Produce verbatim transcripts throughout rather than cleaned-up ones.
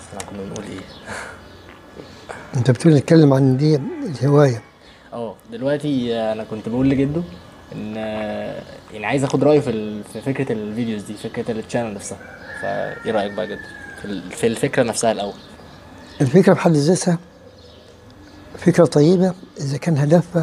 احنا كنا بنقول ايه؟ انت بتقول نتكلم عن دي الهوايه. اه دلوقتي انا كنت بقول لجده ان يعني عايز اخد رايه في ال- في فكره الفيديوز دي، فكره التشانل نفسها. فايه رايك بقى جد في ال- في الفكره نفسها الاول؟ الفكره بحد ذاتها فكره طيبه اذا كان هدفها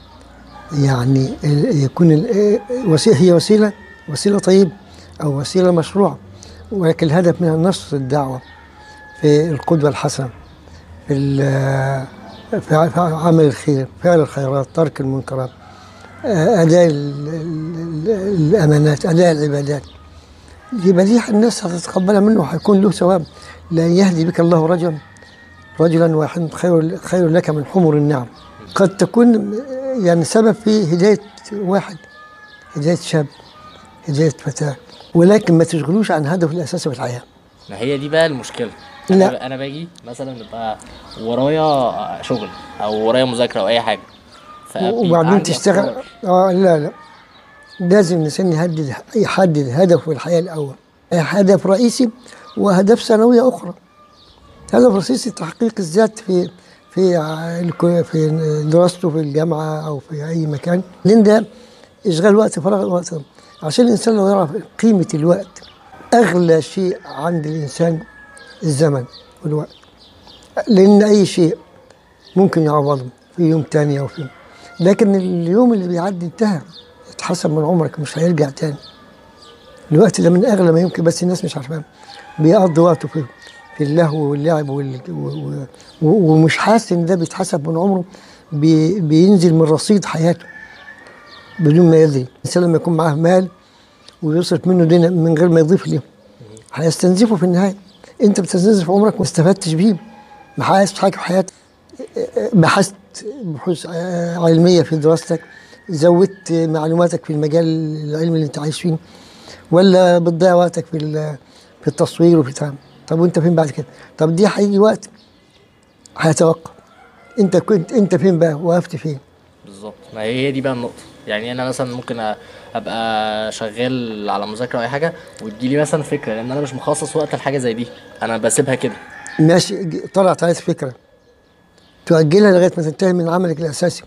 يعني ال- يكون ال- وسيله، هي وسيله وسيله طيبه او وسيله مشروعه، ولكن الهدف منها نشر الدعوه في القدوه الحسنه، في ال- في ع- في عمل الخير، فعل الخيرات، ترك المنكرات، آه، اداء ال- ال- ال- الامانات، اداء العبادات. يبقى دي الناس هتتقبلها منه وهيكون له ثواب. لان يهدي بك الله رجلا رجلا واحدا خير خير لك من حمر النعم. قد تكون يعني سبب في هدايه واحد، هدايه شاب، هدايه فتاه، ولكن ما تشغلوش عن هدفه الاساسي في الحياه. ما هي دي بقى المشكله. لا، انا انا باجي مثلا يبقى ورايا شغل او ورايا مذاكره او اي حاجه، فبيبقى وبعدين عندي تشتغل. افكار. اه لا لا، لازم الانسان يحدد يحدد هدفه في الحياه الاول، هدف رئيسي وهدف ثانويه اخرى. هدف رئيسي تحقيق الذات في في ع- في دراسته في الجامعه او في اي مكان، لان ده اشغال وقت فراغ وقت. عشان الانسان لو يعرف قيمه الوقت، اغلى شيء عند الانسان الزمن والوقت، لان اي شيء ممكن يعوضه في يوم تاني او في يوم. لكن اليوم اللي بيعدي انتهى، اتحسب من عمرك، مش هيرجع تاني. الوقت ده من اغلى ما يمكن، بس الناس مش عارفاه. بيقضي وقته في في اللهو واللعب وال... و... و... و- ومش حاسس ان ده بيتحسب من عمره، بي... بينزل من رصيد حياته بدون ما يدري. الانسان لما يكون معاه مال ويصرف منه دين من غير ما يضيف ليه، هيستنزفه في النهايه. انت بتستنزف عمرك وما استفدتش بيه، ما حققتش حاجه في حياتك. بحثت بحوث آه، علميه في دراستك، زودت معلوماتك في المجال العلمي اللي انت عايش فيه، ولا بتضيع وقتك في ال- في التصوير وفي التعامل. طب وانت فين بعد كده؟ طب دي هيجي وقت هيتوقف. انت كنت انت فين بقى؟ وقفت فين؟ بالظبط، ما هي هي دي بقى النقطة. يعني أنا مثلا ممكن أ- أبقى شغال على مذاكرة أو أي حاجة وتجيلي مثلا فكرة، لأن أنا مش مخصص وقت لحاجة زي دي، أنا بسيبها كده. ماشي، ج- طلعت عليك فكره، تؤجلها لغايه ما تنتهي من عملك الاساسي.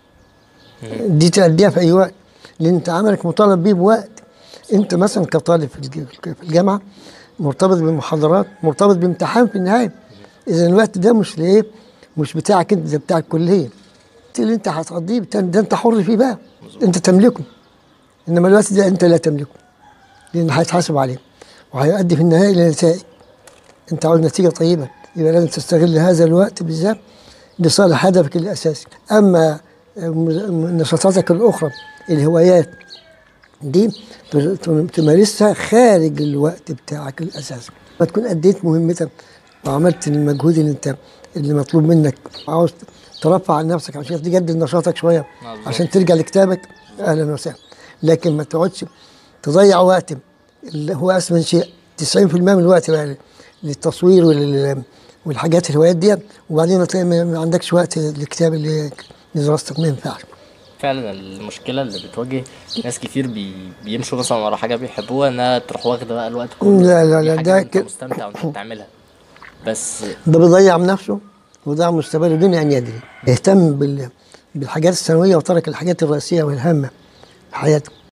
دي تأديها في اي وقت، لان انت عملك مطالب بيه بوقت. انت مثلا كطالب في الج- في الجامعه مرتبط بمحاضرات، مرتبط بامتحان في النهايه. اذا الوقت ده مش لايه؟ مش بتاعك انت، ده بتاع الكليه. اللي انت هتقضيه بتا- ده انت حر فيه بقى، انت تملكه. انما الوقت ده انت لا تملكه، لان هيتحاسب عليه وهيؤدي في النهايه الى نتائج. انت عاوز نتيجه طيبه، يبقى لازم تستغل هذا الوقت بالذات لصالح هدفك الاساسي. اما م- نشاطاتك الاخرى، الهوايات دي ت- تمارسها خارج الوقت بتاعك الاساسي. ما تكون اديت مهمتك وعملت المجهود اللي انت اللي مطلوب منك، عاوز ترفع عن نفسك عشان تجدد نشاطك شويه، آه، بالظبط. عشان ترجع لكتابك، اهلا وسهلا. لكن ما تقعدش تضيع وقت اللي هو اسمى شيء. تسعين في المية من الوقت بقى للتصوير ولل والحاجات الهوايات دي، وبعدين تلاقي ما ما عندكش وقت للكتاب اللي لدراستك، ما ينفعش. فعلا المشكلة اللي بتواجه ناس كتير بي... بيمشوا مثلا ورا حاجة بيحبوها، إنها تروح واخدة بقى الوقت كله. لا لا دي لا، حاجة ده أنت كده مستمتع وأنت بتعملها، بس ده بيضيع من نفسه ويضيع مستقبله دون ان يدري. يهتم بال... بالحاجات الثانويه وترك الحاجات الرئيسيه والهامه في حياته.